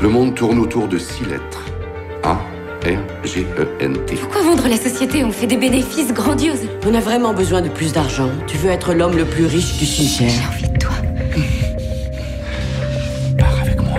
Le monde tourne autour de 6 lettres. A-R-G-E-N-T. Pourquoi vendre la société? On fait des bénéfices grandioses. On a vraiment besoin de plus d'argent. Tu veux être l'homme le plus riche du cimetière. J'ai envie de toi. Pars avec moi.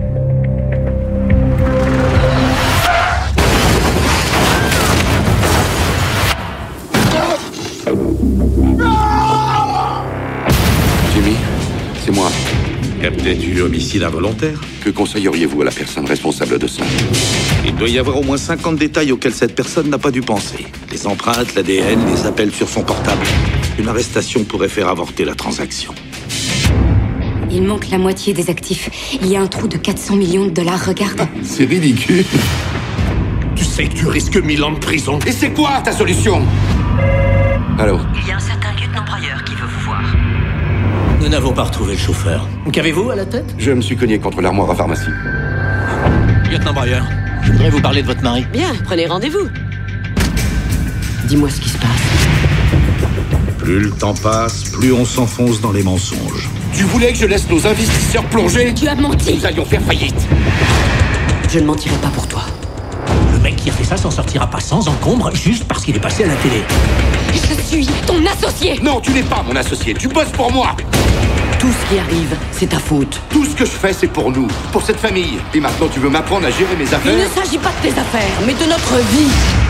Jimmy, c'est moi. Il y a peut-être eu homicide involontaire. Que conseilleriez-vous à la personne responsable de ça? Il doit y avoir au moins 50 détails auxquels cette personne n'a pas dû penser. Les empreintes, l'ADN, les appels sur son portable. Une arrestation pourrait faire avorter la transaction. Il manque la moitié des actifs. Il y a un trou de 400 millions de dollars, regarde. C'est ridicule. Tu sais que tu risques 1000 ans de prison. Et c'est quoi ta solution? Allô? Il y a un certain lieutenant-broyeur qui veut vous voir. Nous n'avons pas retrouvé le chauffeur. Qu'avez-vous à la tête? Je me suis cogné contre l'armoire à pharmacie. Lieutenant Breyer, je voudrais vous parler de votre mari. Bien, prenez rendez-vous. Dis-moi ce qui se passe. Plus le temps passe, plus on s'enfonce dans les mensonges. Tu voulais que je laisse nos investisseurs plonger? Tu as menti. Nous allions faire faillite. Je ne mentirai pas pour toi. Le mec qui a fait ça s'en sortira pas sans encombre juste parce qu'il est passé à la télé. Je suis ton associé. Non, tu n'es pas mon associé. Tu bosses pour moi. Tout ce qui arrive, c'est ta faute. Tout ce que je fais, c'est pour nous, pour cette famille. Et maintenant, tu veux m'apprendre à gérer mes Il affaires? ne s'agit pas de tes affaires, mais de notre vie.